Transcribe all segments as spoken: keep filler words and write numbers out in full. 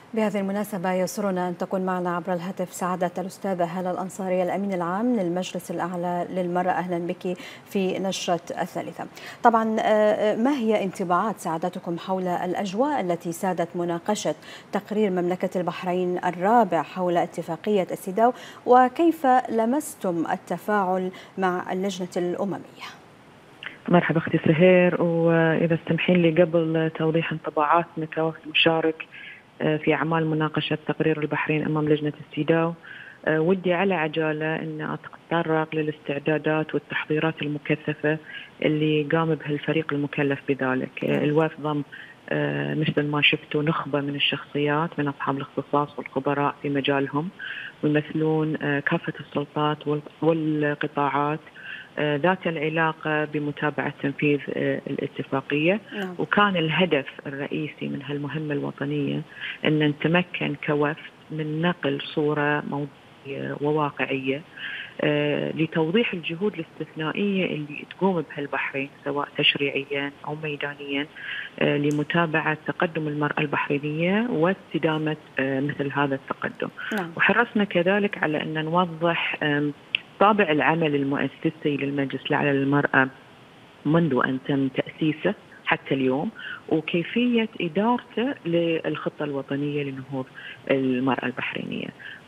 بهذه المناسبة يسرنا أن تكون معنا عبر الهاتف سعادة الأستاذة هالة الأنصاري الأمين العام للمجلس الأعلى للمرأة. أهلا بك في نشرة الثالثة. طبعا ما هي انطباعات سعادتكم حول الأجواء التي سادت مناقشة تقرير مملكة البحرين الرابع حول اتفاقية السيداو، وكيف لمستم التفاعل مع اللجنة الأممية؟ مرحبا اختي سهير، واذا تسمحين لي قبل توضيح انطباعاتنا كوفد مشارك في اعمال مناقشه تقرير البحرين امام لجنه السيداو، ودي على عجاله ان اتطرق للاستعدادات والتحضيرات المكثفه اللي قام بها الفريق المكلف بذلك. الوفد ضم مثل ما شفتوا نخبه من الشخصيات من اصحاب الاختصاص والخبراء في مجالهم، ويمثلون كافه السلطات والقطاعات ذات العلاقة بمتابعة تنفيذ الاتفاقية. نعم. وكان الهدف الرئيسي من هالمهمة الوطنية أن نتمكن كوفد من نقل صورة موضوعية وواقعية لتوضيح الجهود الاستثنائية اللي تقوم بها البحرين سواء تشريعيا أو ميدانيا لمتابعة تقدم المرأة البحرينية واستدامة مثل هذا التقدم. نعم. وحرصنا كذلك على أن نوضح طابع العمل المؤسسي للمجلس الأعلى للمرأة منذ أن تم تأسيسه حتى اليوم، وكيفية إدارته للخطة الوطنية لنهوض المرأة البحرينية.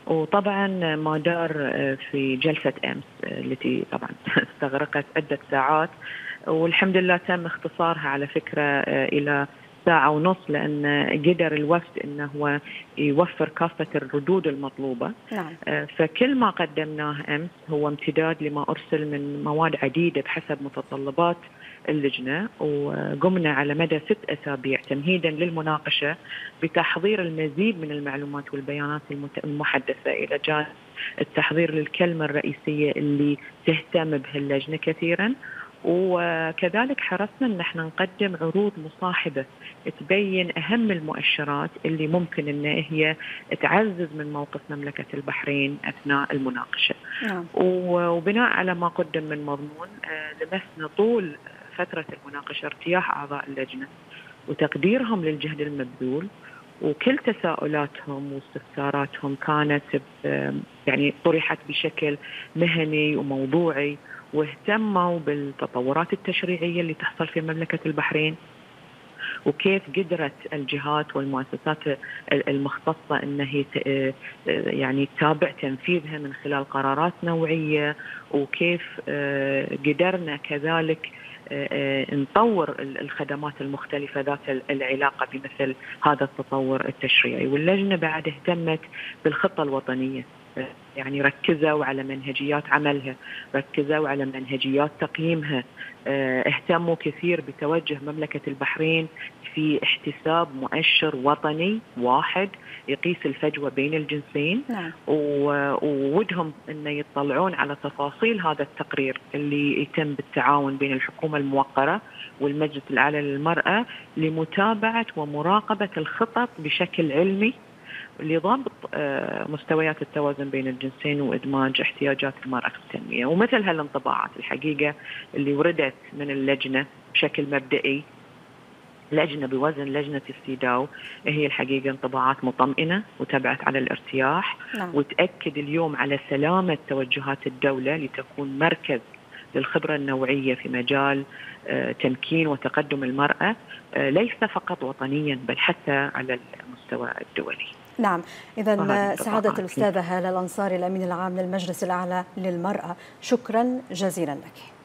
وطبعا ما دار في جلسة أمس التي طبعا استغرقت عدة ساعات، والحمد لله تم اختصارها على فكرة إلى ساعة ونص، لأن قدر الوفد أنه هو يوفر كافة الردود المطلوبة. نعم. فكل ما قدمناه أمس هو امتداد لما أرسل من مواد عديدة بحسب متطلبات اللجنة، وقمنا على مدى ست أسابيع تمهيدا للمناقشة بتحضير المزيد من المعلومات والبيانات المحدثة، إلى جانب التحضير للكلمة الرئيسية اللي تهتم بها اللجنة كثيرا. وكذلك حرصنا ان احنا نقدم عروض مصاحبه تبين اهم المؤشرات اللي ممكن ان هي تعزز من موقف مملكه البحرين اثناء المناقشه. نعم. وبناء على ما قدم من مضمون لمسنا طول فتره المناقشه ارتياح اعضاء اللجنه وتقديرهم للجهد المبذول، وكل تساؤلاتهم واستفساراتهم كانت يعني طرحت بشكل مهني وموضوعي، واهتموا بالتطورات التشريعية اللي تحصل في مملكة البحرين، وكيف قدرت الجهات والمؤسسات المختصة أن هي يعني تتابع تنفيذها من خلال قرارات نوعية، وكيف قدرنا كذلك نطور الخدمات المختلفة ذات العلاقة بمثل هذا التطور التشريعي. واللجنة بعد اهتمت بالخطة الوطنية، يعني ركزوا على منهجيات عملها، ركزوا على منهجيات تقييمها، اهتموا كثير بتوجه مملكة البحرين في احتساب مؤشر وطني واحد يقيس الفجوة بين الجنسين. نعم. وودهم أن يطلعون على تفاصيل هذا التقرير اللي يتم بالتعاون بين الحكومة الموقرة والمجلس الأعلى للمرأة لمتابعة ومراقبة الخطط بشكل علمي لضبط مستويات التوازن بين الجنسين وإدماج احتياجات المرأة في التنمية. ومثل هالانطباعات الحقيقة اللي وردت من اللجنة بشكل مبدئي، لجنة بوزن لجنة السيداو، هي الحقيقة انطباعات مطمئنة وتبعت على الارتياح. نعم. وتأكد اليوم على سلامة توجهات الدولة لتكون مركز للخبرة النوعية في مجال تمكين وتقدم المرأة، ليس فقط وطنيا بل حتى على المستوى الدولي. نعم، إذا سعادة الأستاذة هالة الأنصاري الأمين العام للمجلس الأعلى للمرأة، شكرا جزيلا لك.